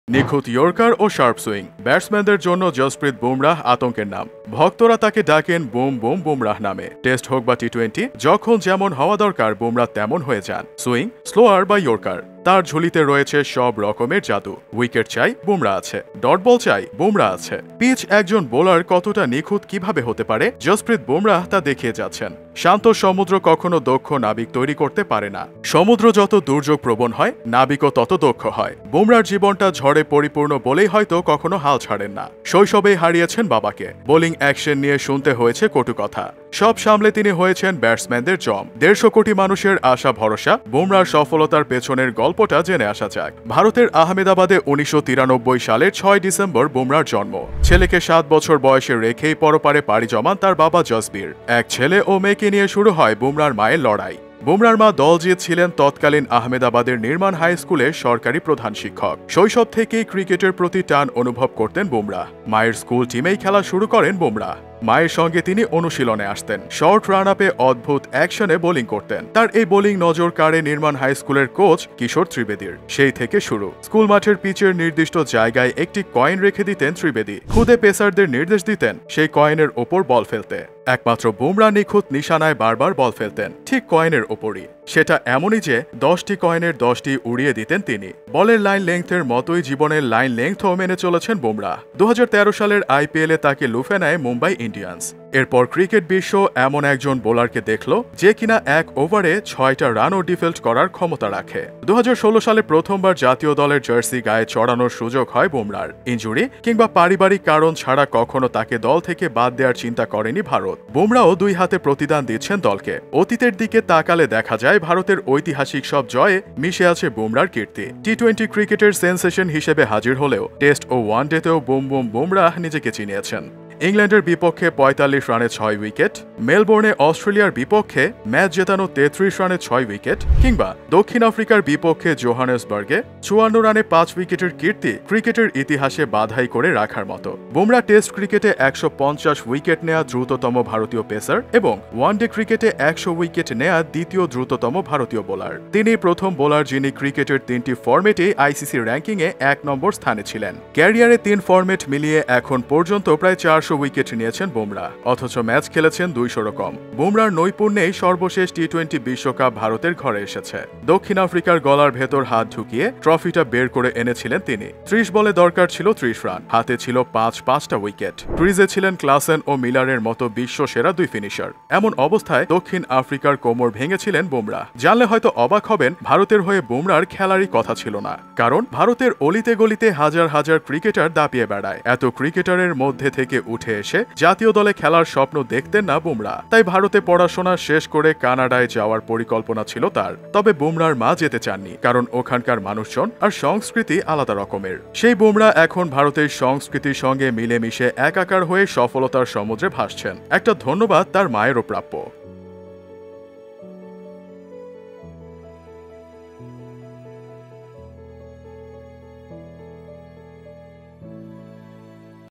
নিখুঁত ইয়র্কার ও sharp swing ব্যাটসম্যানদের জন্য জসপ্রীত বুমরাহ আতঙ্কের নাম। ভক্তরা তাকে ডাকেন বুম বুম বুমরাহ নামে। টেস্ট হোক বা টি-20, যখন যেমন হওয়া দরকার বুমরাহ তেমন হয়ে যান। সুইং, স্লোয়ার বা ইয়র্কার, তার ঝুলিতে রয়েছে সব রকমের জাদু। উইকেট চাই, বুমরাহ আছে। ডট বল চাই, বুমরাহ আছে। পিচ একজন বোলার কতটা নিখুঁত কিভাবে হতে পারে, জসপ্রীত বুমরাহ তা দেখিয়ে যাচ্ছেন। শান্ত সমুদ্র কখনো দক্ষ নাবিক তৈরি করতে পারে না। সমুদ্র যত দুর্যোগ প্রবণ হয়, নাবিকও তত দক্ষ হয়। বুমরার জীবনটা ঝড়ে পরিপূর্ণ বলেই হয়তো কখনো হাল ছাড়েন না। শৈশবেই হারিয়েছেন বাবাকে। বোলিং অ্যাকশন নিয়ে শুনতে হয়েছে কটু কথা। সব সামলে তিনি হয়েছেন ব্যাটসম্যানদের জম। 150 কোটি মানুষের আশা ভরসা। বুমরার সফলতার পেছনের গল্পটা জেনে আসা যাক। ভারতের আহমেদাবাদে 1993 সালের 6 ডিসেম্বর বুমরার জন্ম। ছেলেকে 7 বছর বয়সে রেখেই পরপারে পাড়ি জমান তার বাবা জসবীর। এক ছেলে ও মেয়েকে নিয়ে শুরু হয় বুমরার মায়ের লড়াই। বুমরার মা দলজিৎ ছিলেন তৎকালীন আহমেদাবাদের নির্মাণ হাই স্কুলের সরকারি প্রধান শিক্ষক। শৈশব থেকেই ক্রিকেটের প্রতি টান অনুভব করতেন বুমরাহ। মায়ের স্কুল টিমেই খেলা শুরু করেন বুমরাহ। মায়ের সঙ্গে তিনি অনুশীলনে আসতেন। শর্ট রান আপে অদ্ভুত অ্যাকশনে বোলিং করতেন। তার এই বোলিং নজর কাড়ে নির্মাণ হাই স্কুলের কোচ কিশোর ত্রিবেদীর। সেই থেকে শুরু। স্কুল মাঠের পিচের নির্দিষ্ট জায়গায় একটি কয়েন রেখে দিতেন ত্রিবেদী। খুদে পেসারদের নির্দেশ দিতেন সেই কয়েনের ওপর বল ফেলতে। একমাত্র বুমরাহ নিখুঁত নিশানায় বারবার বল ফেলতেন, ঠিক কয়েনের ওপরই। সেটা এমনই যে 10টি কয়েনের 10টি উড়িয়ে দিতেন তিনি। বলের লাইন লেংথের মতোই জীবনের লাইন লেংথও মেনে চলেছেন বুমরাহ। 2013 সালের IPL-এ তাকে লুফে নেয় মুম্বাই ইন্ডিয়ান্স। এরপর ক্রিকেট বিশ্ব এমন একজন বোলারকে দেখল যে কিনা এক ওভারে 6টা রানও ডিফেল্ড করার ক্ষমতা রাখে। 2016 সালে প্রথমবার জাতীয় দলের জার্সি গায়ে চড়ানোর সুযোগ হয় বুমরার। ইনজুরি কিংবা পারিবারিক কারণ ছাড়া কখনো তাকে দল থেকে বাদ দেওয়ার চিন্তা করেনি ভারত। বুমরাও 2 হাতে প্রতিদান দিচ্ছেন দলকে। অতীতের দিকে তাকালে দেখা যায় ভারতের ঐতিহাসিক সব জয়ে মিশে আছে বুমরার কীর্তি। টি-20 ক্রিকেটের সেন্সেশন হিসেবে হাজির হলেও টেস্ট ও ওয়ানডেতেও বুম বুম বুমরাহ নিজেকে চিনিয়েছেন। ইংল্যান্ডের বিপক্ষে 45 রানে 6 উইকেট, মেলবোর্নে অস্ট্রেলিয়ার বিপক্ষে ম্যাচ জেতানো 33 রানে 6 উইকেট, কিংবা দক্ষিণ আফ্রিকার বিপক্ষে জোহানেসবার্গে 54 রানে 5 উইকেটের কীর্তি ক্রিকেটের ইতিহাসে বাধাই করে রাখার মতো। বুমরাহ টেস্ট ক্রিকেটে 150 উইকেট নেয়া দ্রুততম ভারতীয় পেসার এবং ওয়ানডে ক্রিকেটে 100 উইকেট নেয়া দ্বিতীয় দ্রুততম ভারতীয় বোলার। তিনি প্রথম বোলার যিনি ক্রিকেটের 3টি ফরম্যাটে ICC র্যাঙ্কিংয়ে 1 নম্বর স্থানে ছিলেন। ক্যারিয়ারে 3 ফরম্যাট মিলিয়ে এখন পর্যন্ত প্রায় 400 উইকেট নিয়েছেন বুমরাহ, অথচ ম্যাচ খেলেছেন 200 রকম। বুমরার নৈপুণ্যেই সর্বশেষ টি-20 বিশ্বকাপ ভারতের ঘরে এসেছে। দক্ষিণ আফ্রিকার গলার ভেতর হাত ঢুকিয়ে ট্রফিটা বের করে এনেছিলেন তিনি। 30 বলে দরকার ছিল 30 রান, হাতে ছিল 5টা উইকেট। ক্রিজে ছিলেন ক্লাসেন ও মিলারের মতো বিশ্ব সেরা 2 ফিনিশার। এমন অবস্থায় দক্ষিণ আফ্রিকার কোমর ভেঙেছিলেন বুমরাহ। জানলে হয়তো অবাক হবেন, ভারতের হয়ে বুমরার খেলারই কথা ছিল না। কারণ ভারতের অলিতে গলিতে হাজার হাজার ক্রিকেটার দাপিয়ে বেড়ায়। এত ক্রিকেটারের মধ্যে থেকে উঠে এসে জাতীয় দলে খেলার স্বপ্ন দেখতেন না বুমরাহ। তাই ভারতে পড়াশোনা শেষ করে কানাডায় যাওয়ার পরিকল্পনা ছিল তার। তবে বুমরার মা যেতে চাননি, কারণ ওখানকার মানুষজন আর সংস্কৃতি আলাদা রকমের। সেই বুমরাহ এখন ভারতের সংস্কৃতির সঙ্গে মিলেমিশে একাকার হয়ে সফলতার সমুদ্রে ভাসছেন। একটা ধন্যবাদ তার মায়েরও প্রাপ্য।